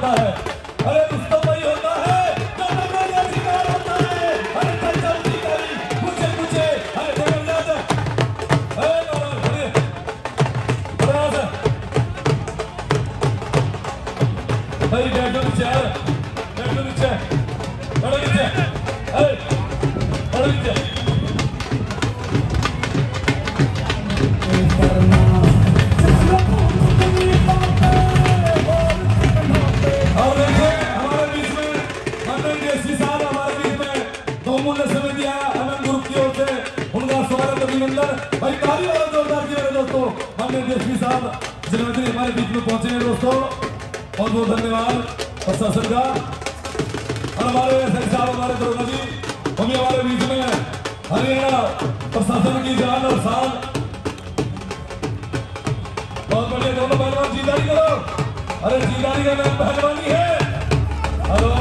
होता है, अरे रुस्तम भाई होता है, जो नंबर का शिकार होता है, अरे चल शिकारी पूछे अरे देखो जाते अरे भाई बैठो नीचे बड़ो नीचे बड़ो नीचे भाई ताली वाला जोरदार की मेरे दोस्तों हमने देशवी साहब जिलाधिकारी हमारे बीच में पहुंचे हैं दोस्तों, बहुत बहुत धन्यवाद प्रशासन का। और हमारे एसएस साहब हमारे दरोगा जी हम भी हमारे बीच में हरियाणा प्रशासन की जान और शान, बहुत बढ़िया। दोनों पहलवान जीदारी करो, अरे जीदारी का नाम पहलवानी है। हेलो,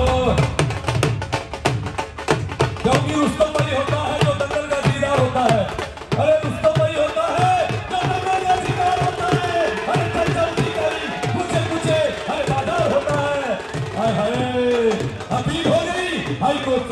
क्योंकि रुस्तम भाई होता है जो दंगल का दीदार होता है, अरे रुस्तम भाई होता है जो दंगल का शिकार होता है, अरे चल शिकारी पूछे अरे बाजार होता है। हाय हाय अपील हो गई हाई कोर्ट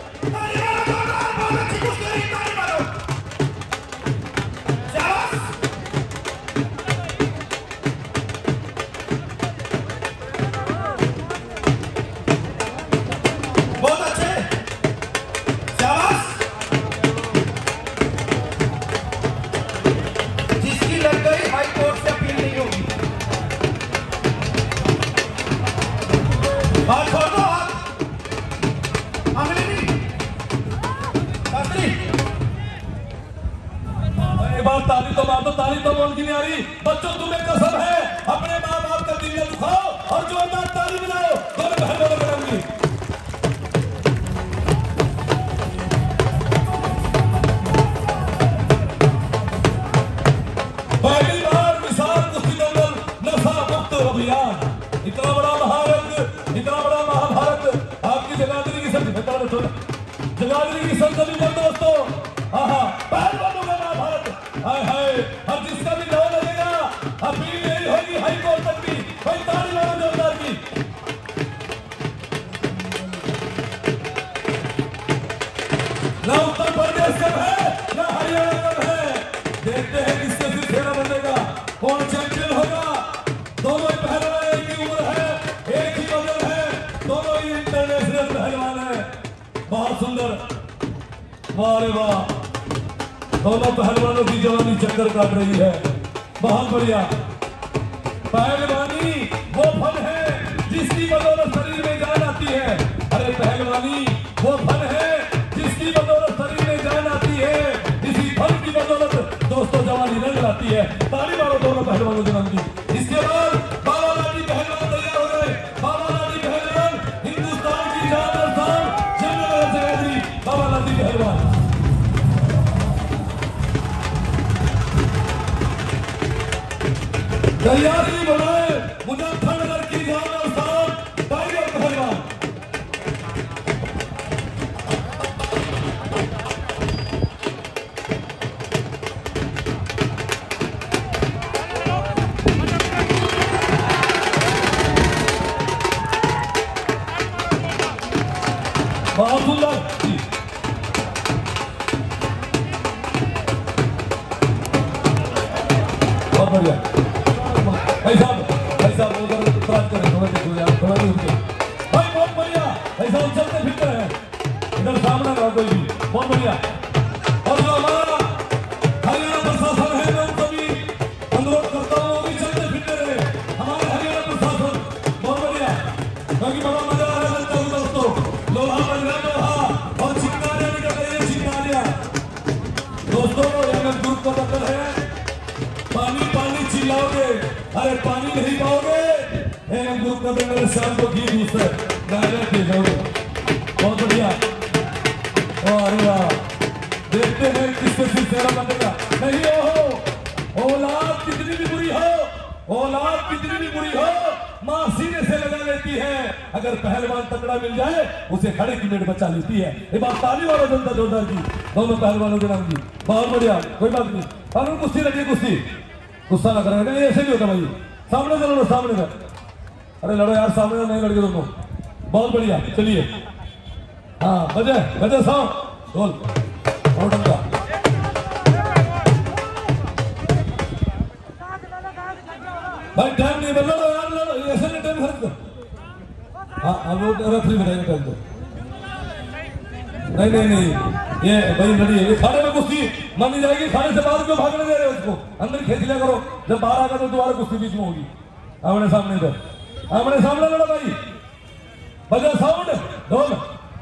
ताली तो बोल की नहीं आ रही। बच्चों तुम्हें कसम है अपने माँ बाप का दिल न दुखाओ और जोरदार ताली बजाओ, दोनों बहनों को कराऊंगी। पहली बार मिसाल कुश्ती दंगल नशा मुक्त अभियान, इतना बड़ा महारथ, इतना बड़ा महाभारत आपकी जगाधरी की संसदी पर दोस्तों। पहलवानों का महाभारत, हाय हाय। अब जिसका भी नाम लगेगा अपील यही होगी हाई कोर्ट तक की, भाई ताली वालों जोरदार की। ना उत्तर प्रदेश कब है ना हरियाणा कब है, देखते हैं किसके सिर फेरा बनेगा, कौन चैंपियन होगा। दोनों ही पहलवान एक ही उम्र है, एक ही वजन है, दोनों ही इंटरनेशनल पहलवान है। बहुत सुंदर, वाह रे वाह, दोनों पहलवानों की जवानी चक्कर काट रही है, बहुत बढ़िया। पहलवानी वो फल है जिसकी बदौलत शरीर में जान आती है, अरे पहलवानी वो फल है जिसकी बदौलत शरीर में जान आती है, इसी फल की बदौलत दोस्तों जवानी रंग लाती है। ताली मारो दोनों पहलवानों जवान की। इसके बाद बाबा लाडी पहलवान तैयार हो गए। बाबा लाडी पहलवान हिंदुस्तान की जान और शान, जनरल सेक्रेटरी बाबा लाडी पहलवान। तैयारी बनाए मुजफ्फरनगर की जान और शान टाइगर पहलवान। बहुत सुंदर, बहुत बढ़िया। भाई साहब उधर प्राप्त करें, थोड़ा देखो यार, थोड़ा रुकिए भाई। बहुत बढ़िया भाई साहब, चलते फिरते हैं इधर सामने ना कोई भी, बहुत बढ़िया। और जो हमारा हरियाणा प्रशासन है मैं उनको भी अनुरोध करता हूँ वो भी चलते फिरते रहे, हमारे हरियाणा प्रशासन बहुत बढ़िया, क्योंकि बड़ा मजा आ रहा है दोस्तों। लोहा बन रहा लोहा और चिंगारियां निकल रही है, चिंगारियां दोस्तों। यहाँ ग्रुप का दखल है, पानी पानी चिल्लाओगे, अरे पानी नहीं पाओगे, ग्रुप का मेरे शाम को घी दूसरे बहुत बढ़िया। देखते हैं किसके सिर फेरा बनेगा। नहीं हो औलाद कितनी भी बुरी हो, औलाद कितनी भी बुरी हो, मां सीने से लगा लेती है, अगर पहलवान तकड़ा मिल जाए उसे खड़े की मेड बचा लेती है। ये बात ताली वाला जनता जोरदार की, दोनों पहलवानों के नाम की, बहुत बढ़िया। कोई बात नहीं, कानून कुश्ती लगी, कुश्ती गुस्सा ना करेगा, नहीं ऐसे नहीं होता भाई। सामने चलो, सामने में अरे लड़ो यार, सामने नहीं लड़के दोनों। बहुत बढ़िया, चलिए। हाँ बजे बजे साउंड ढोल का। भाई टाइम नहीं बदलो यार, लड़ो ऐसे नहीं, टाइम खर्च कर। हाँ अब रेफरी बताएंगे टाइम तो। नहीं नहीं नहीं, ये भाई लड़ी है, ये खाने में कुश्ती मानी जाएगी। खाने से बाद क्यों भागने दे रहे हो उसको? अंदर खींच लिया करो, जब बाहर आकर तो दोबारा कुश्ती बीच में होगी। आमने सामने तो आमने सामने लड़ो भाई। बजा साउंड ढोल।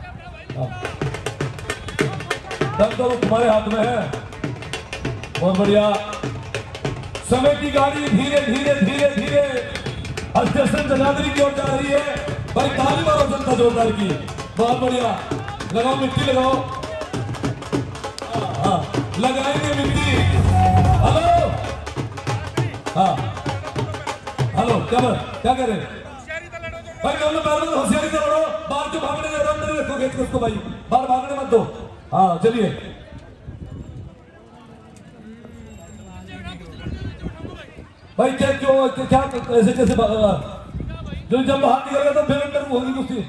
तब तो तुम्हारे हाथ में है। बहुत बढ़िया। समय की गाड़ी धीरे धीरे धीरे धीरे स्टेशन जगाधरी की ओर जा रही है। भाई ताली मारो जनता जोरदार की। बहुत बढ़िया, लगाओ मिट्टी लगाओ। हाँ लगाएंगे मिट्टी। हेलो हाँ हेलो, क्या कर रहे भाई? दोनों पैर में होशियारी से लड़ो। बाहर जो भागने दे रहे अंदर रखो गेट को भाई, बाहर भागने मत दो। हाँ चलिए। भाई क्या क्यों क्या ऐसे कैसे जो जब बाहर निकल गया तो फिर अंदर होगी कुश्ती।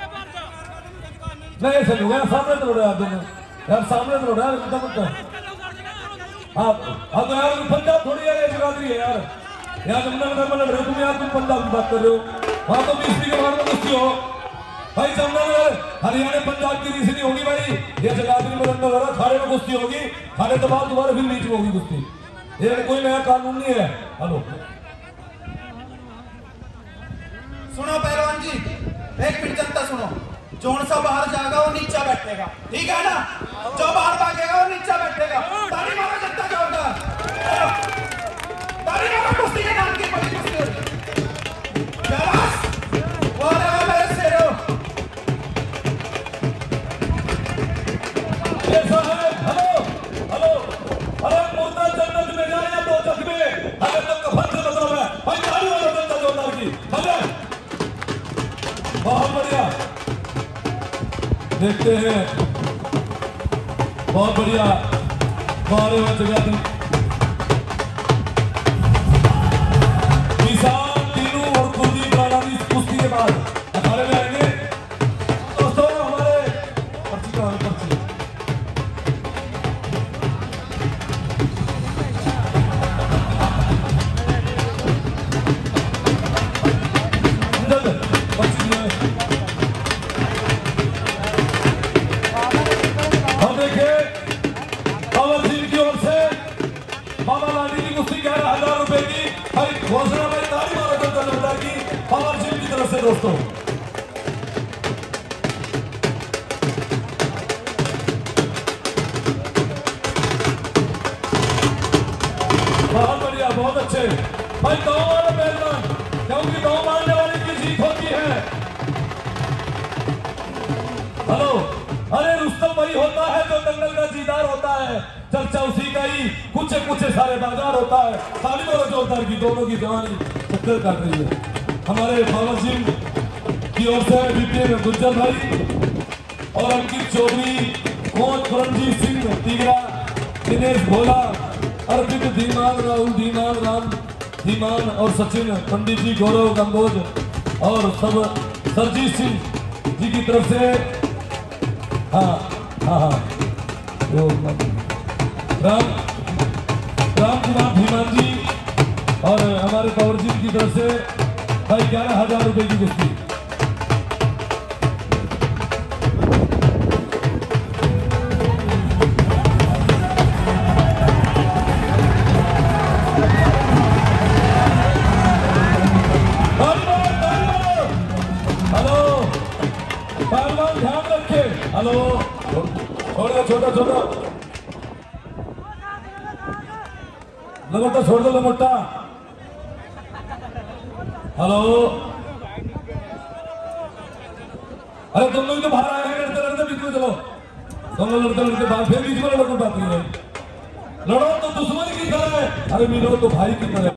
नहीं ऐसे हो गया, सामने तो लड़ रहा है दोनों यार, सामने तो लड़ रहा है। हाँ अब यार पंजाब थोड़ी है, जगाधरी है यार। यहाँ जमुनानगर में लड़ रहे हो तुम यार, तुम पंजाब की बात कर रहे हो। वहां तो 20 के बाद में कुश्ती हो भाई। जमुनानगर हरियाणा पंजाब की रीस नहीं होगी भाई, ये जगाधरी में अंदर लड़ा खाड़े में कुश्ती होगी। खाड़े के बाद दोबारा फिर बीच में होगी कुश्ती। ये कोई नया कानून नहीं है। हेलो सुनो पहलवान जी, एक मिनट जनता सुनो। जोन सा बाहर जाएगा वो नीचा बैठेगा, ठीक है ना? जो बाहर भागेगा वो नीचा बैठेगा। ताली मारो जनता जोरदार, ताली मारो कुश्ती के नाम की बड़ी कुश्ती। शाबाश, वो रहा मेरे शेरों। हेलो हेलो, अरे मुर्दा जन्नत में जाए या दो जख्मे, अगर तो कफन से मतलब है भाई। ताली मारो जनता जोरदार की। बहुत बढ़िया, देखते हैं। बहुत बढ़िया, मारे हुए जगह किसान तीनों और कुलदीप राणा की कुश्ती के बाद अखाड़े में आएंगे दोस्तों। हमारे पर्ची का पर्ची बाबा लाडी की कुश्ती 11,000 रुपए की घोषणा में। ताली मारो जनता जोरदार की पावर जिम की तरफ से दोस्तों। बहुत बढ़िया, बहुत अच्छे भाई। गाँव वाले पहलवान, क्योंकि गाँव मारने वाले की जीत होती है। हेलो, अरे रुस्तम वही होता है जो दंगल का दीदार होता है। चर्चा उसी का ही कुछ सारे बाजार होता है। ताली मारो जोरदार की। दोनों की जवानी चक्कर काट रही है। हमारे पावर जिम की ओर से विपिन गुज्जर भाई और अंकित चौधरी, कोच परमजीत सिंह तिगरा, दिनेश भोला, अर्पित धीमान, राहुल धीमान, राम धीमान और सचिन पंडित जी, गौरव कंबोज और सब सरजीत सिंह जी की तरफ से। हाँ हाँ हाँ, राम कुमार धीमान जी और हमारे पावर जिम की तरफ से भाई 11,000 रुपए की कुश्ती। हेलो पहलवान ध्यान रखे। हेलो छोटा छोटा लमोटा छोड़ दो, लमोटा। हेलो, अरे तुम लोग तो बाहर आए हैं, लड़ते लड़ते बीच में चलो। तुम लोग लड़ते लड़ते बाहर, फिर बीच में लड़ो तो बात नहीं है। लड़ो तो दुश्मन की तरह है, अरे मिलो तो भाई की तरह।